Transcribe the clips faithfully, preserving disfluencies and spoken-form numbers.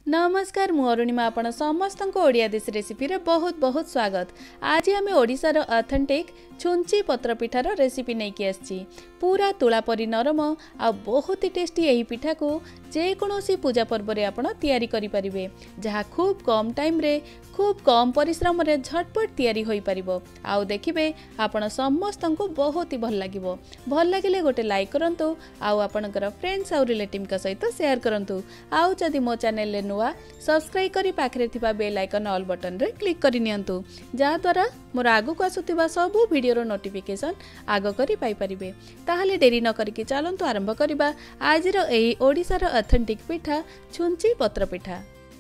नमस्कार मु अरुणिमा आपण समस्त को ओडिया देसी रेसिपी रे बहुत बहुत स्वागत। आज आम ओडिशार ऑथेंटिक छुंची पत्र पिठार रेसिपी नहीं कि आसी पूरा तुला परी नरम आ बहुत ही टेस्टी यही पिठा को जेकोसी पूजा पर्व रे आपण तैयारी करि परिबे, जहा खूब कम टाइम रे खूब कम परिश्रम रे झटपट तैयारी होई परिबो। आउ देखिबे आपण समस्त को बहुत ही भल लागिबो। भल लागिले गोटे लाइक करंतु, आउ आपणकर फ्रेंड्स आउ रिलेटिव का सहित शेयर करंतु। आउ जदि मो चैनल ले नुआ सब्सक्राइब करी पाखरे थिबा बेल आइकन ऑल बटन रे क्लिक करि नियंतु, जा द्वारा मोर आगु को आसुथिबा सबु वीडियो रो नोटिफिकेशन आगो करी पाई परिबे। ताहाले देरी न करिकि चलंतु आरंभ करिबा आज रो एही ओडिसा रो ऑथेंटिक पिठा छुंची पत्र पिठा।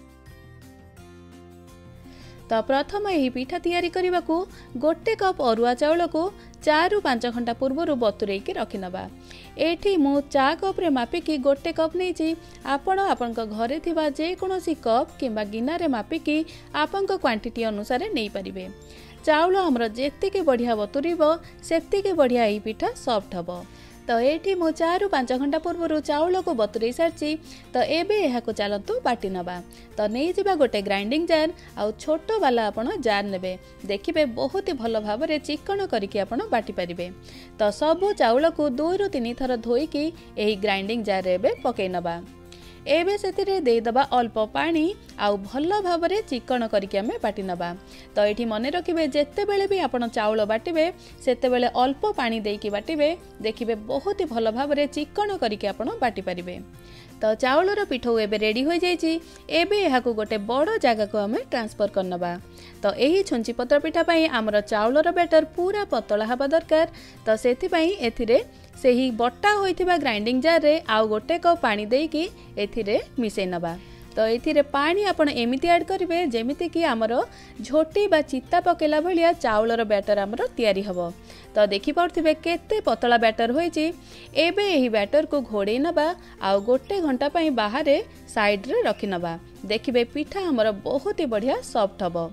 तो प्रथम यही पिठा तैयारी करने को गोटे कप अरुआ चाउल को चार पांच घंटा पूर्व बतुरे रखी नवा। एठी मु चा कप रे मापिकी गोटे कप नहीं आपण आपण घरे थिबा जेकोसी कप किंबा गिनारे मापिकी आपण क्वांटिटी अनुसार नहीं पारिबे। चाउल हमर जेतिके बढ़िया बतुरिबो सेतिके बढ़िया यही पिठा सॉफ्ट हबो। तो ये मो चार पांच घंटा पूर्व चाउल को बतुरे सारी तो एबे यह चलतु बाटी नवा। तो नहीं जावा गोटे ग्राइंडिंग जार आउ छोट वाला आपण जार नेबे, देखिबे बहुत ही भल भाव में चिकन करके आपण बाटी पारिबे। तो सबु चाउल को दुई रु तीन थर धोईकी एही ग्राइंडिंग जार रे एबे पकई नवा। एबे सेतिरे देदबा अल्प पानी आउ भल भाव में चिकन करके आमे बाटी नवा। तो ये मन रखिए जेते बेले भी आपण चाउल बाटिबे सेते बेले अल्प पानी देकी बाटिबे, देखिबे बहुत ही भल भाव में चिकन करके आपण बाटी पारिबे। तो चाउलर पिठौ एबे रेडी हो जाइछि। एबे एहाकु गोटे बड़ जगह को आमे ट्रांसफर करनबा। तो एही छुंची पत्र पिठा पई हमर चाउलर बैटर पूरा पतला हबा दरकार। तो सेथि पई एथिरे सेही बट्टा होइथिबा ग्राइंडिंग जार रे आउ गोटे कप पानी देकी एथिरे मिसै नबा। तो एथिरे पानी आपण एमिति ऐड करिवे जेमिति कि हमर झोटी बा चित्ता पकेला भलिया चाउलर बैटर हमर तयारी हबो। तो देखि पड़थिबे केते पतला बैटर होइछि। एबे एही बैटर को घोड़े नबा आउ गोटे घंटा पई बाहर साइड रे रखि नबा। देखिबे पिठा हमर बहुत ही बढ़िया सॉफ्ट हबो।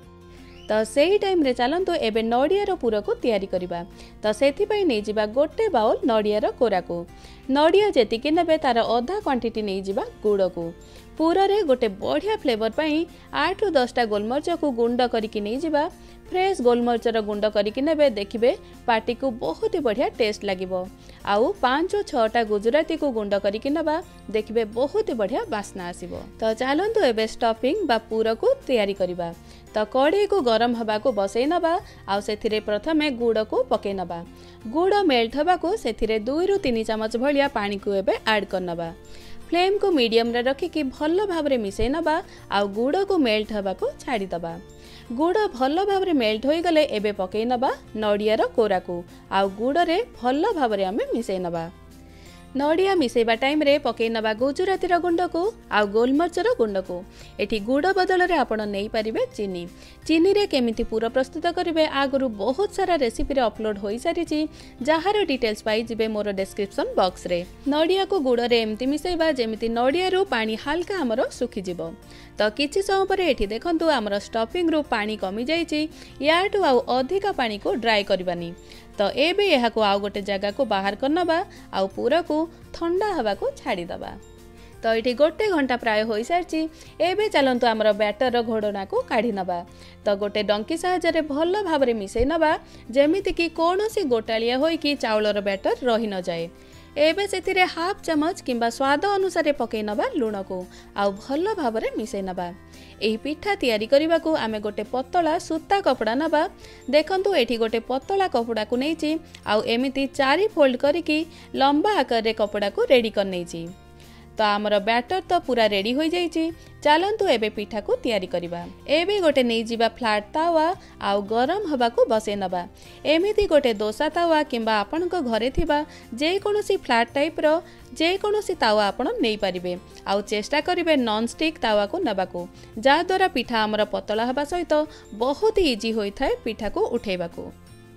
तो सही टाइम रे चलंतु एबे नड़िया रो पूरा को तैयारी करिबा। तो सेथि पई नै जिबा गोटे बाउल नड़िया रो कोरा को। नड़िया जेतिके नेबे तार आधा क्वांटिटी नै जिबा गुड़ को। पूरा रे गोटे बढ़िया फ्लेवर पई आठ रु दस टा गोलमरिच को गुंड करके नै जिबा। फ्रेश गोलमरिच रो गुंड करके नेबे, देखिबे पार्टी को बहुत ही बढ़िया टेस्ट लागिबो। आउ पांच छह टा गुजराती को गुंड करके नबा, देखिबे बहुत ही बढ़िया बास्ना आसीबो। तो चलंतु एबे स्टफिंग बा पूरा को तैयारी करिबा। तो कढ़ई को गरम हवा को बसई नबा आउ सेथिरे प्रथमे गुड़ को पकई नबा। गुड़ मेल्ट हवा को सेथिरे दुई रु तीन चमच भलिया पानी को एबे ऐड कर नबा। फ्लेम को मीडियम रे रखिकी भल भाव में मिसई नबा आउ गुड़ को मेल्ट हवा को छाड़ी दबा। गुड़ भल भाव में मेल्ट हो गले एबे पकई नबा नड़िया रो कोरा को आउ गुड़ रे भल भाव में आमे मिसई नबा। नड़िया मिसेबा टाइम रे पकई नबा गुजराती रो गुंड को आउ गोलमरिच रो गुंड को। एठी गुड़ बदल रे आपण नै परिबे चीनी। चीनी रे केमिति पूरा प्रस्तुत करिवे आगरु बहुत सारा रेसिपी रे अपलोड होई सारिछि, जहार डिटेल्स पाई जिबे मोर डिस्क्रिप्शन बॉक्स रे। नड़िया को गुड़ रे एमति मिसेबा जेमिति नड़िया रो पानी हल्का हमरो सुखी जिवो। तो किछि समय पर एठी देखंतु हमरो स्टफिंग रो पानी कमी जाइछि, याटु आउ अधिका पानी को ड्राई करबानी। तो एबे यहा को आउ गोटे जगह को बाहर करनबा आउ पूरा को ठंडा हवा को छाड़ी दबा। तो ये गोटे घंटा प्राय हो सारी। एबे चलंतु हमर बैटर रो घोड़ना को काढ़ी नबा। तो गोटे डंकी सहायता भल भाव में मिसई नबा जेमिति कि कोनोसी गोटालिया होई कि चाउलर बैटर रही न जाए। एबे सेथिरे हाफ चमच किंबा स्वाद अनुसार पकई नबा लूण को आउ भल भाव में मिसई नबा। एही पिठा तैयारी करने को आमे गोटे पतला सूता कपड़ा नबा। देखंतु एठी गोटे पतला कपड़ा को नैची आउ एमिति चारि फोल्ड करिकी लंबा आकार रे कपड़ा को रेडी कर नैची। तो आमर बैटर तो पूरा रेडी हो जाइछि। चलंतु एबे पिठा को तैयारी करिबा। एबे गोटे नै जिबा फ्लैट तावा आउ गरम हवा को बसे नबा। एमिति गोटे दोसा तावा किंबा आपनक घरे थिबा जे कोनोसी फ्लैट टाइप रो जे कोनोसी तावा आपण नै परिबे। आउ चेष्टा करिवे नॉन स्टिक तावा को नबाको, जा द्वारा पिठा आमर पतला हवा सहित बहुत ही इजी होई थाए पिठा को उठेबा को।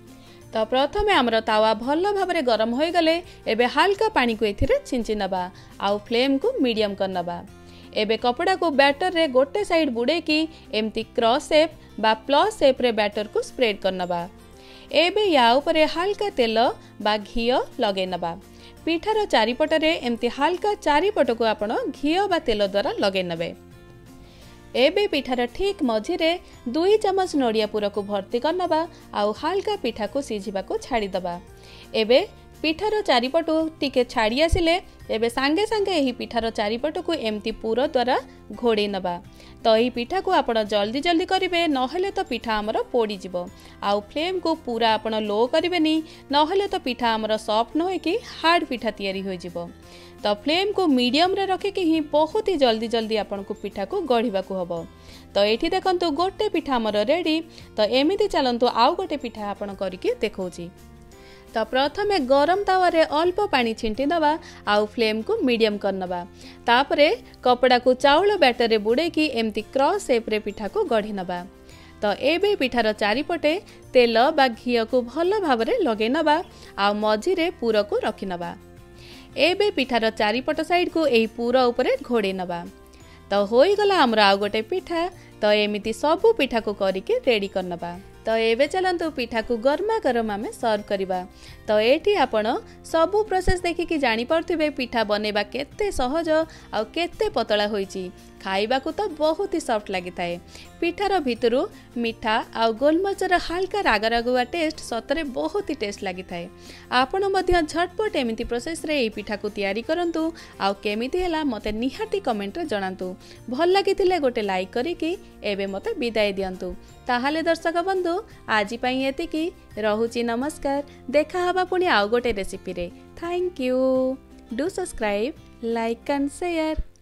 तो प्रथमे आमर तावा भल भाव में गरम हो गले एबे हल्का पानी को एथिरे छिंची नबा आउ फ्लेम को मीडियम कर नबा। एबे कपड़ा को बैटर रे गोटे साइड बुड़े की एमती क्रॉस शेप बा प्लस शेप रे बैटर को स्प्रेड कर नबा। एबे या ऊपर हल्का तेल बा घी लगे नबा। पिठार चारिपटरे एमती हल्का चारिपट को आपण घी बा तेल द्वारा लगे नबे। एबे पिठार ठीक मझिरे दुई चमच नड़िया पूर को भर्ती करनबा आउ हाल्का पिठा को सिझिबा को छाड़ीदबा। एबे पिठार चारिपटू टिके छाड़ी आसिले एबे सांगे सांगे एही पिठार चारिपटू को एमती पूर द्वारा घोड़े नबा। तो यही पिठा को आपण जल्दी जल्दी करेंगे नहेले तो पिठा आमर पोड़ी जीवो। आउ फ्लेम को पूरा आपण लो करेंगे नहेले तो पिठा आमर सॉफ्ट न होइकी हार्ड पिठा तैयारी हो जीवो। तो फ्लेम को मीडियम रे रखिकी ही बहुत ही जल्दी जल्दी आपण को पिठा को गढ़िबा को हबो। तो एठी देखंतु गोटे पिठा आमर रेडी। तो एमिति चलंतु आउ गोटे पिठा आपण करिकी देखौची। तो प्रथमे गरम तावारे अल्प पानी छिंटी दबा आउ फ्लेम को मीडियम करनबा। तापरे कपड़ा को चाउल बैटर रे बुड़े की एमती क्रॉस शेप रे पिठा को गढ़ी नबा। तो एबे पिठार चारिपटे तेल बा घी को भल भाबरे लगे नबा आउ मझिरे पूर को रखी नबा। एबे पिठार चारिपट साइड को एही पूर उपरे घोड़े नबा। तो होई गला हमर आउ गोटे पिठा। तो एमिति सबु पिठा को करिके रेडी करनबा। तो एबे चलंतु पिठा को गरमा गरम आमे सर्व करिबा। तो एठी आपण सबु प्रोसेस देखिकी जानि परथिबे पिठा बनेबा केते सहज आ केते पतला होईची। खाइबा को तो बहुत ही सॉफ्ट लागि थाए। पिठार भितरु मिठा आ गोलमरिचर हल्का राग रागुआ टेस्ट सतरे बहुत ही टेस्ट लागि थाए। आपण मध्य झटपट एमिति प्रोसेस रे एई पिठा को तयारी करंतु आ केमिति हैला मते निहाती कमेंट रे जणांतु। भल लागितिले गोटे लाइक करिकी एबे मते विदाय दियंतु। ताहाले दर्शक बंधु आजि पई एतिकी रहुची। नमस्कार। देखा हबा पुणी आउ गोटे रेसिपी रे। Thank you. Do subscribe, like and share.